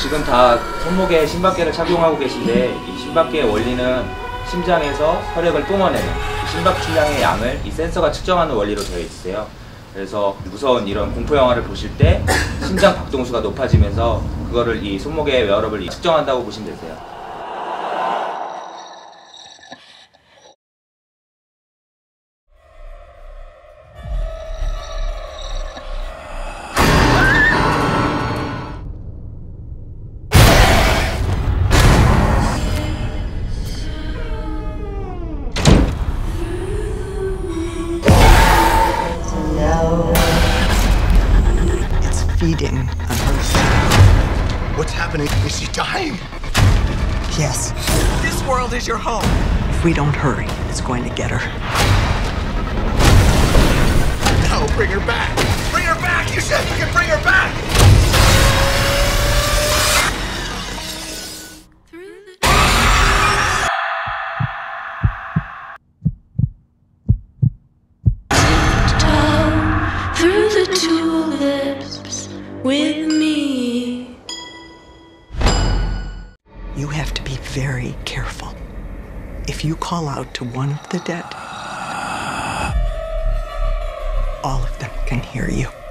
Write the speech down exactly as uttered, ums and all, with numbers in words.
지금 다 손목에 심박계를 착용하고 계신데 이 심박계의 원리는 심장에서 혈액을 뿜어내는 심박 출량의 양을 이 센서가 측정하는 원리로 되어 있어요. 그래서 무서운 이런 공포 영화를 보실 때 심장 박동수가 높아지면서 그거를 이 손목의 웨어러블이 측정한다고 보시면 되세요. Feeding on her. What's happening? Is she dying? Yes. This world is your home. If we don't hurry, it's going to get her. No, bring her back. Bring her back. You said you can bring her back. Through the tulips with me. You have to be very careful. If you call out to one of the dead, all of them can hear you.